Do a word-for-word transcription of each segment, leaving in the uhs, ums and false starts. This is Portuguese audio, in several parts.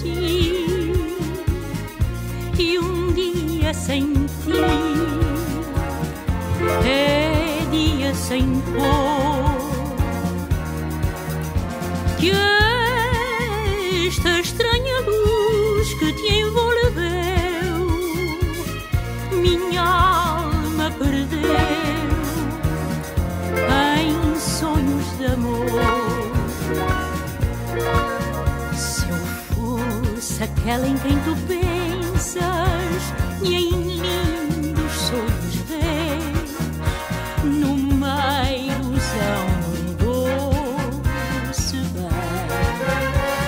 ti, e um dia sem ti é dia sem cor. Que esta estranha luz que te envolveu minha alma perdeu em sonhos de amor. Se eu fosse aquela em quem tu pensas e em lindos sonhos vês, numa ilusão doce bem.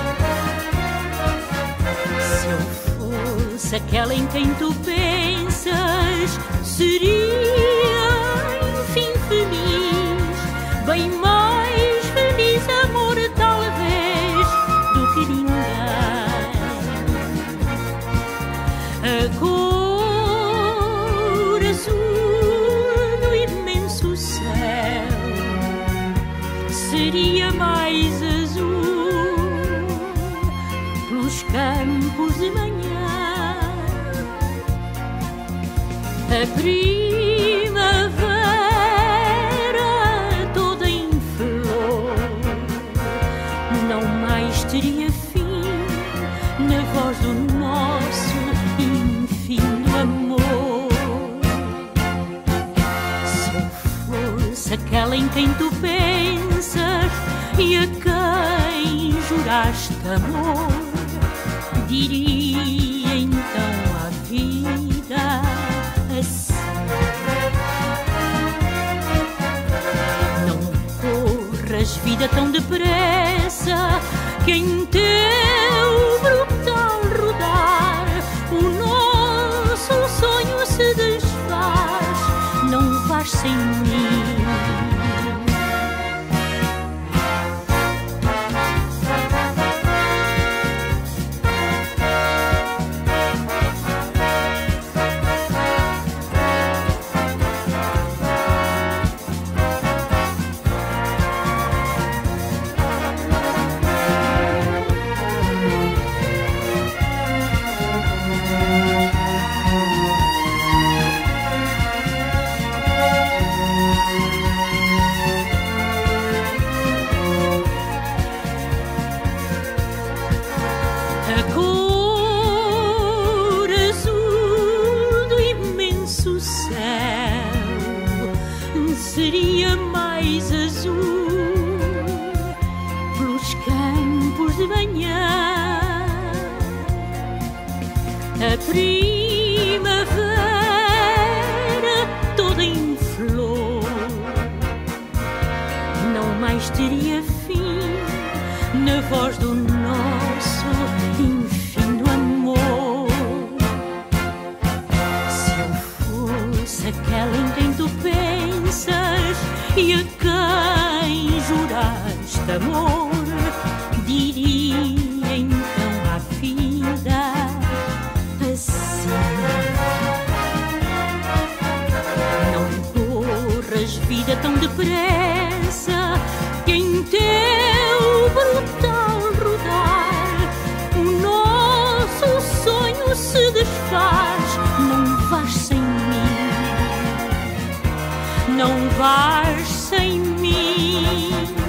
Se eu fosse aquela em quem tu pensas, seria enfim feliz, bem mais feliz, amor, talvez, do que ninguém. A cor azul do imenso céu seria mais azul pelos campos de manhã. A primavera toda em flor não mais teria fim na voz do nosso infindo amor. Se eu fosse aquela em quem tu pensas e a quem juraste amor, diria então à vida assim: não corras, vida, tão depressa, que em teu brutal rodar o nosso sonho se desfaz. Não vais sem mim. A cor azul do imenso céu seria mais azul pelos campos de manhã. A primavera toda em flor não mais teria fim na voz do nosso infindo amor. Se eu fosse aquela em quem tu pensas e a quem juraste amor, diria então à vida assim: não corras, vida, tão depressa, que em teu brutal rodar o nosso sonho se desfaz. Não vais sem mim, não vais sem mim.